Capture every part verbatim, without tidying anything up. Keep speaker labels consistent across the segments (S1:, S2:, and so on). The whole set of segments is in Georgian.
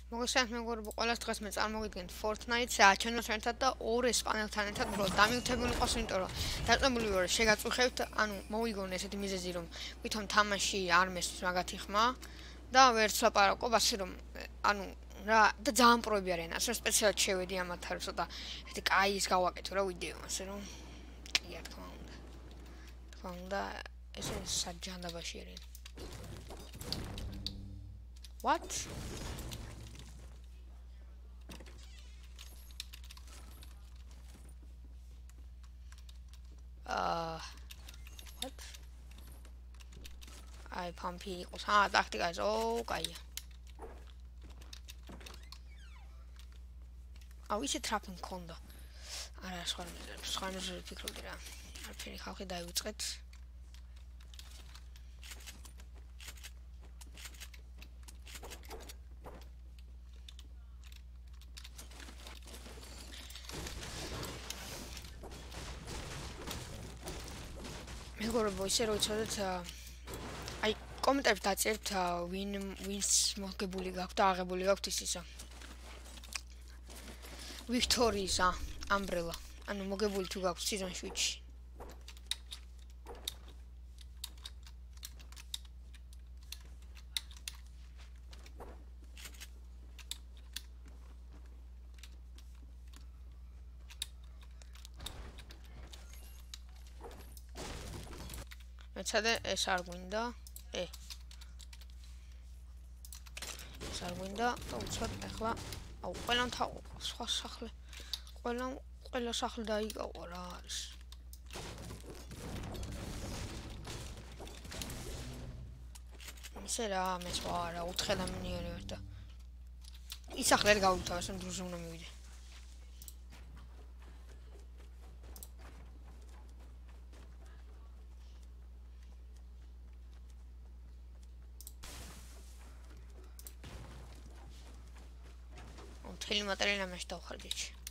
S1: მოგესალმებით მეგობრებო, ყველას დღეს მე წარმოვიდგენთ Fortnite-ს, აჩვენო ჩვენთან და ორ ესპანელთან ერთად უბრალოდ დამივთებული ყავს, იმიტომ რომ დაწყებული ვარ შეგაწუხებთ, ანუ მოვიგონე ესეთი მიზეზი, რომ ვითომ თამაში არ მესმის მაგათი ხმა და ვერც ლაპარაკობ, ასე რომ ანუ რა და ძალიან პროები არიან, ასე რომ სპეციალურად შევედი ამათ არის ცოტა ესეთი კაი ის გავაკეთო რა ვიდეო, ასე რომ კი რა თქმა უნდა. თქმა უნდა, ესე საჯანდაბაში არიან. What? Uh, what? აი პამპი იყოს. აა, ტაქტიკა ის. ო, კაია. აუ, ისე ტრაპი მქონდა. არა, სხვა სხვა ნაჟი ფიქრობდი რა. არაფერი ხალხი დაივიწყეთ. მეგობრებო, ისე რომ იცოდეთ, აი კომენტარებში დაწერთ ვინ ვინს მოგებული გაქვთ და აღებული გაქვთ ის ისა. ვიქტორიის ამბრელა. ანუ მოგებული თუ გაქვთ სეზონ შვიდში. მეცადე ეს არ გვინდა. ე. ეს არ გვინდა და უცბად ახლა აუ ყველამ სხვა სახლი ყველამ ყველა სახლი დაიკავა რა არის. ისე რა მე სხვა რა ოთხი ადამიანია ვარ და ის სახლი არ გავუთავეს ამ დროზე უნდა მივიდე. მთელი მატერიალი ამაში დავხარჯე.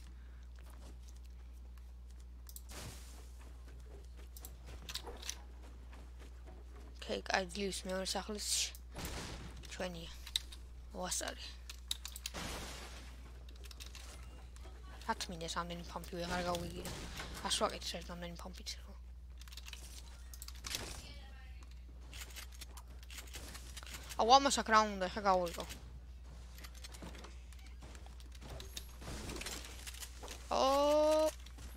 S1: ოკეი, კაი ძლივს მეორე სახლის ჩვენია. ვასარი. ათ მინდეს ამდენი პამპი ვეღარ გავიგირო. ასვაკეთე ერთ ამდენი პამპით. აუ ამას აქ რა უნდა ხა გავიყო. Oh.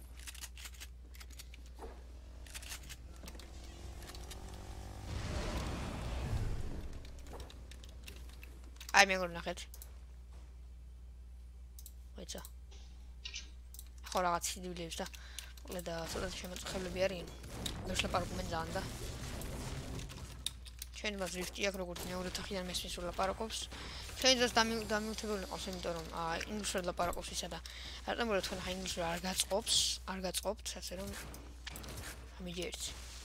S1: აი მე გոր ნახეთ. ვეცა. ხო რაღაც სიძულებს და მოკლა და ცოტა შემოწხებლები არიან. ვერ ლაპარაკობენ ძალიან და ჩვენ მას რიფტი აქვს როგორც მეორე თახიდან მესმის ლაპარაკობს. ჩვენ ძას დამივთებული ყავს, იმიტომ რომ ინგლისურად ლაპარაკობს ისა და რატომ თქვენ ხა ინგლისურად არ გაწყობს, არ გაწყობთ, ასე რომ მიჯერთ.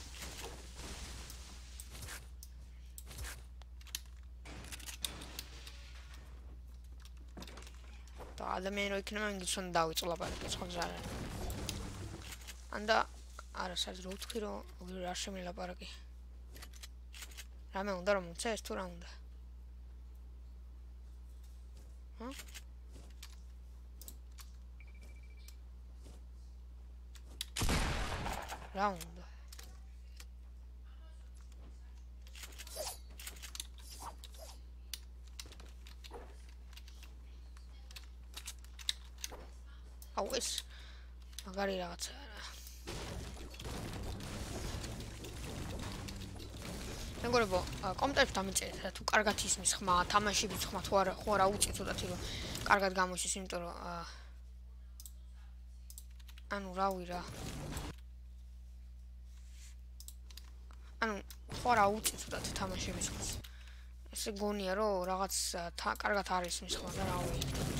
S1: და ადამიანი რო იქნება ინგლისურად დავიწყო ლაპარაკი, სხვა გზა არ არის. ანდა არა საერთოდ რო ვთქვი რომ რა შემილაპარაკი. რამე უნდა რომ მოწეს თუ რა უნდა? Huh? Round. Always. Magari ragazza. მეგობრებო, კომენტარებში დამიწერეთ თუ კარგად ისმის ხმა, თამაშების ხმა თუ არა, ხო არა უწევთ ცოტათი რომ კარგად გამოიშის, იმიტომ რომ ანუ რავი რა. ანუ ხო არა უწევთ ცოტათი თამაშების ხმას. ესე გონია რომ რაღაც კარგად არ ისმის ხმა და რავი.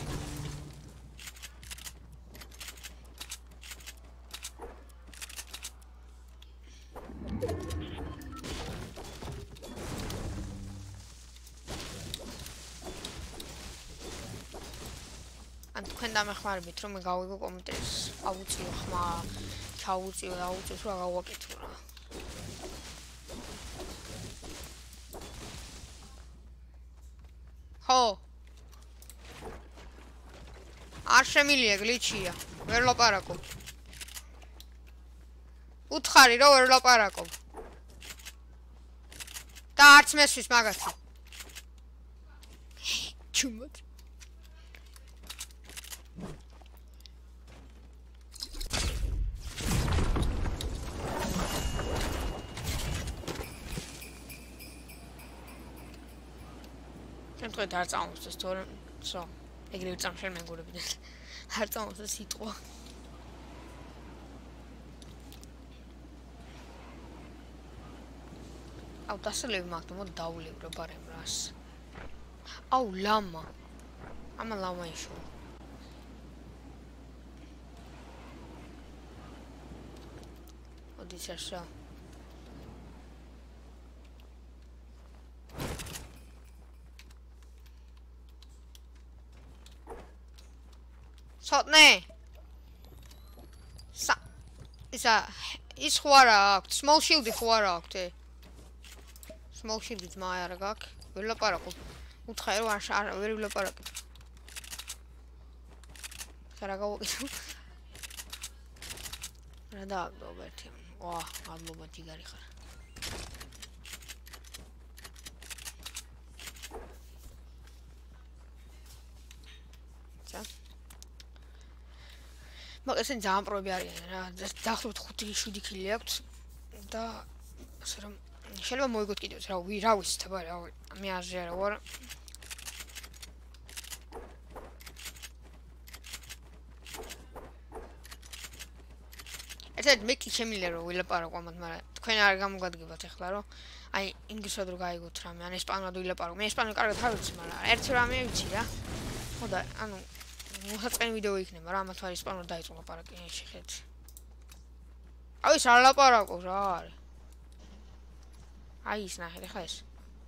S1: ან თქვენ დამეხმარებით რომ მე გავიგო კომენტარს, აუწიო ხმა, ჩაუწიო, აუწიო რა გავაკეთო რა. ხო არ შემილია გლიჩია. ვერ ლაპარაკობ. უთხარი რომ ვერ ლაპარაკობ. და არც მესვის მაგათი. ჩუმად. შემთხვევით არ წამოსდეს თორე სო ეგრევე წამშენ მეგობრებიდან არ წამოსდეს სიტყვა აუ დასალევი მაგ და მოდ დაულევრო ბარემ რას აუ ლამა ამა ლამა იშო ოდისაშა სოტნე სა ისა ის ხო არა აქვს small shield-ი ხო არა აქვს ე small shield-ი ძმა არა გაქვს ვერ ლაპარაკობ უთხარი რომ არ ვერ ვილაპარაკებ ხარა გავუკეთო რა დააგდო ერთი ვა მადლობა ჯიგარი ხარ ჩა მაგ ესენ ძალიან პროები არიან რა დაახლოებით ხუთი შვიდი კილი აქვს და ასე რომ შეიძლება მოიგოთ კიდევ რა ვი რა ვიცით აბა რა მე აზრი არა ვარ ესეთ მე კი შემიძლია რომ ვილაპარაკო ამათ მაგრამ თქვენ არ გამოგადგებათ ახლა რომ აი ინგლისურად რო გაიგოთ რამე ან ესპანურად ვილაპარაკო მე ესპანურად კარგად არ ვიცი მაგრამ ერთი რამე ვიცი რა ხოდა ანუ მოხაწყენი ვიდეო იქნება რა ამათ არის ესპანურად დაიწყო ლაპარაკი შეხედეთ აი ეს არ ლაპარაკო რა არის აი ის ნახეთ ხა ეს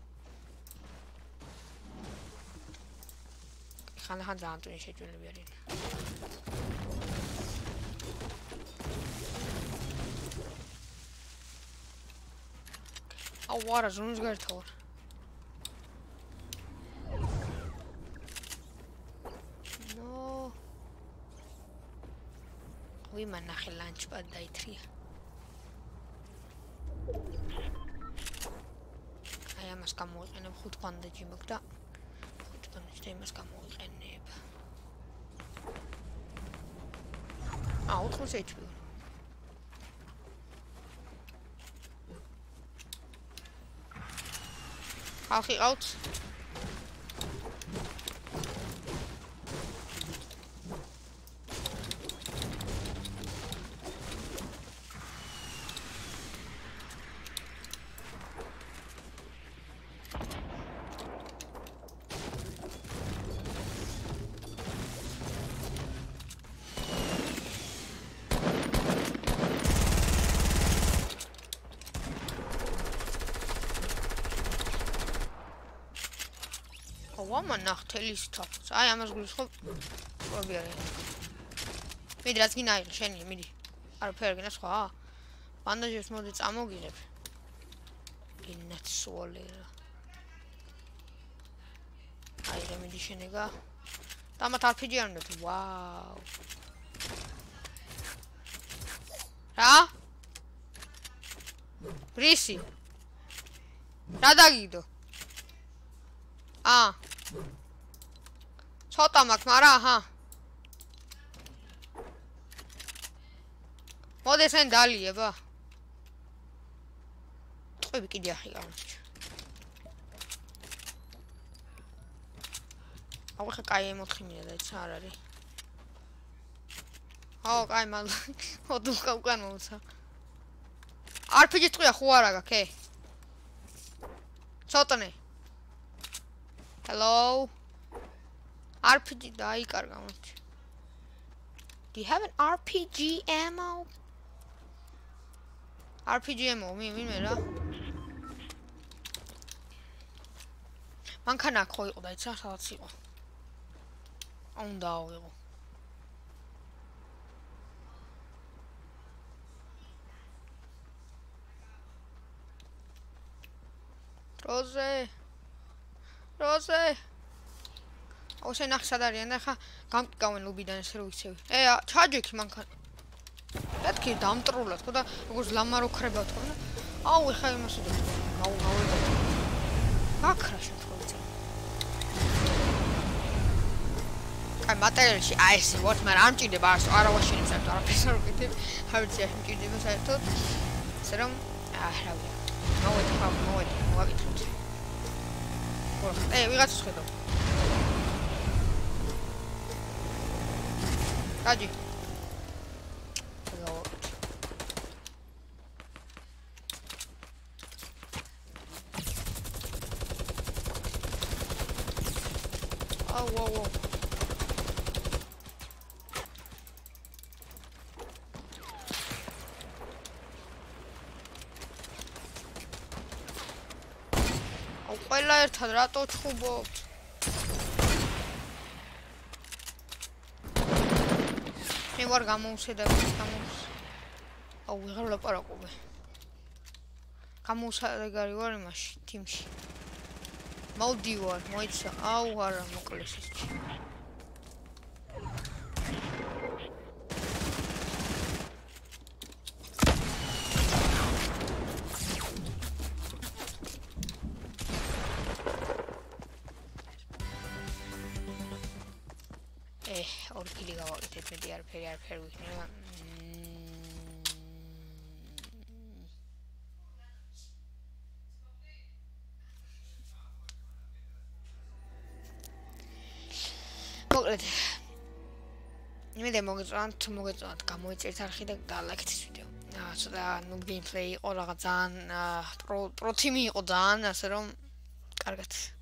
S1: ხან-ხან ძალიან ტვინი შეჭულები არიან აუ ვარა ზონს გართავარ ვი მანახე ლანჩპად დაითრია აი ამას გამოვიყენებ ხუთ ბანდაჯი მაქვს და ხუთ ბანდაჯი და იმას გამოვიყენებ აა ოთხმოცი ეიჩ პი ხალხი ყავთ ვამა ნახთელის თავს აი ამას გულს ხო პრობი არის მიდი რაც გინდა აიღე შენი მიდი არაფერი გინდა სხვა ბანდაჟებს მოდი წამოგიღებ გინაცოლე აიღე მიდი შენეგა და მათ არფიჯი არ უნდა ვაუ რა ბრისი რა დაგიდო აა ცოტა მაქვს მაგრამ აჰა მოდი ესენ დალიება ტყვები კიდე ახი გამოსჩა აუ ხა კაი ემ ოთხი მინდა და იცი არ არის აუ კაი მალ ოდუ უკან მოუცა არფიჯი ტყვია ხო არა გაქვს ე ცოტნე Hello. R P G დაიკარგა მოდი. Do you have an R P G ammo? R P G ammo, მე ვინმე რა? მანქანა ხო იყო და იცი სადაც იყო. უნდა ავიღო. როზე Rose. ოსე ნახე სად არიან და ხა გამკავენ ლობიდან ესე რო ვიცევი. ე ჩაჯექი მანქანა. მეთქი დამტრულად ხო და როგორც ლამარო ხრებავთ ხო და აუ ეხა იმასე და აუ აუ აკრა შეფროცა. აი მატერიალში აი ესე ვარ, მაგრამ არ მჭირდება არასო არა ვაშინებს საერთოდ არაფერს არ ვკითხებ. ავიცი არ მჭირდება საერთოდ. ესე რომ აა რა ვიცი. მოვედი ხა მოვედი მოვაკითხოთ. ხო, ე ვიღაცას ხედავ. Kaji. Oh, whoa, whoa. Oh, ყველა ერთად რატო ჩხუბობთ? მე ვარ გამოუსედები გამოუს. აუ ვეღარ ვლაპარაკობ. გამოუსადეგარი ვარ იმაში, თიმში. მოვდივარ, მოიცა. აუ არა, მოკლეს ის. ე, ორი კილი გავაკეთეთ, მეტი არაფერი არაფერი ვიქნება. მოკლედ. იმედია მოგეწონათ, მოგეწონათ, გამოიწერთ არხი და დალაიქეთ ეს ვიდეო. აა, ცოტა ნუ გეიმპლეი იყო, რაღაც ძალიან პრო პრო თიმი იყო ძალიან, ასე რომ კარგად.